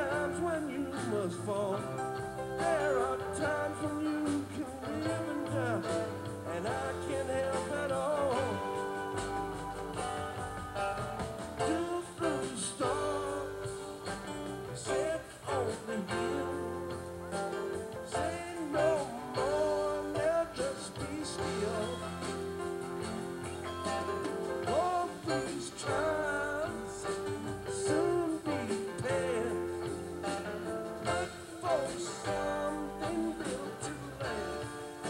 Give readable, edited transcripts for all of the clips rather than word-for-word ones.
times when you must fall. There are times when you can live and die, and I can't help at all. Do through stars, set only you. Say no more, they'll just be still. All these trials soon be past. Look for something built to last.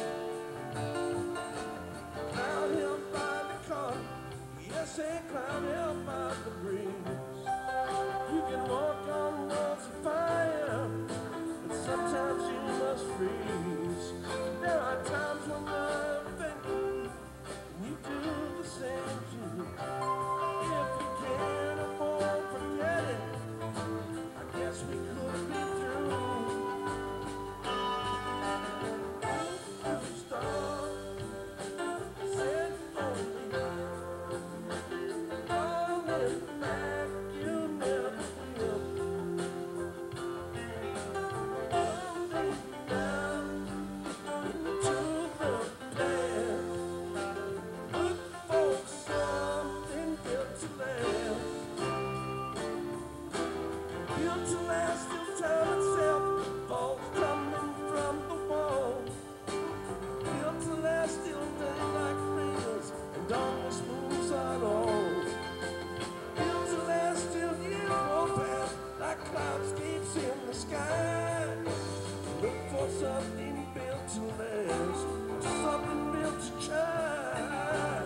Cloud held by the car, yes, a cloud held by the breeze. You can walk on walls of fire, but sometimes you must freeze. There are times when love and you do the same too. If you can't afford forget it, I guess we could be through. Stars said only falling back, you never will. Falling down into the past. Look for something built to last. Built to last till time itself falls tumbling from the wall. Built to last till daylight fails and darkness moves on all. Built to last till you go past like cloudscapes in the sky. Look for something built to last, something built to shine.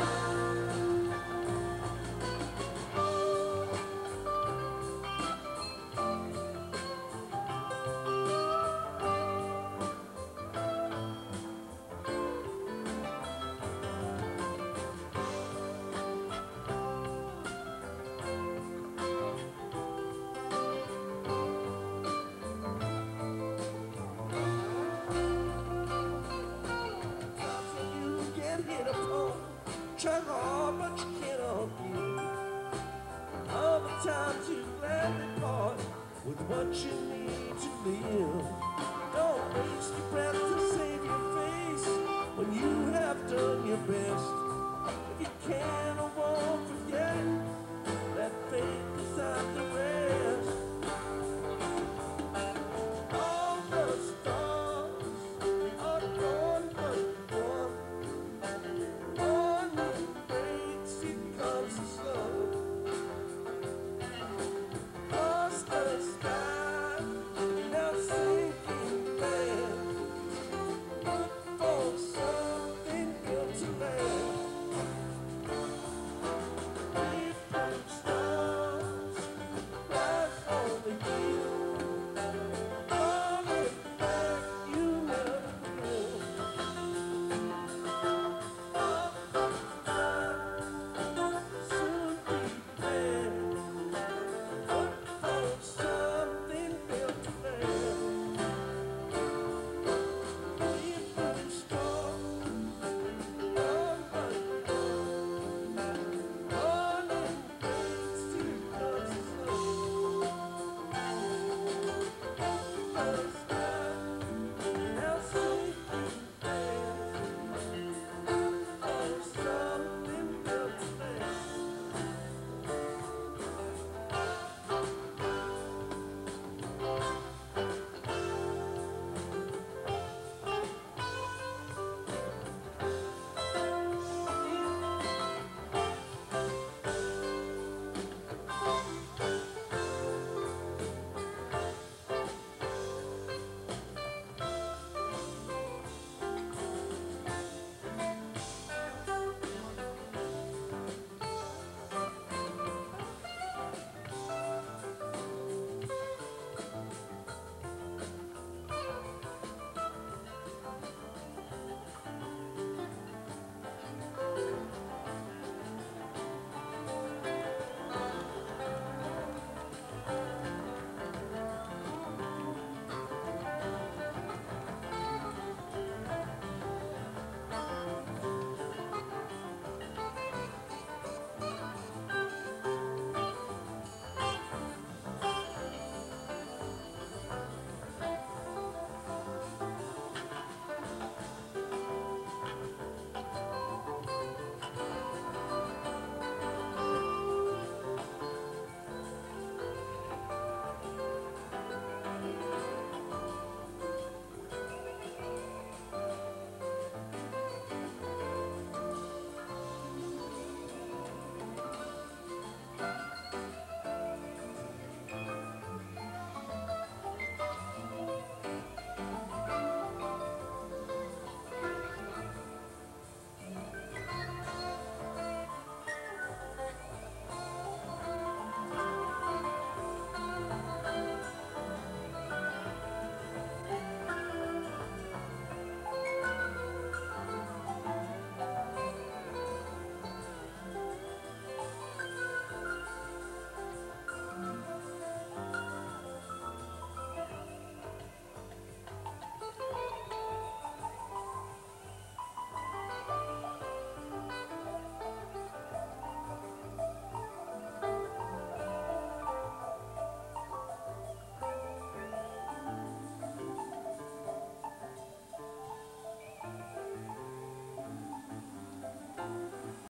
Times when you get hit upon, try hard but you can't undo. Other times you gladly part with what you need to live. Don't waste your breath to save your face when you have done your best. If you can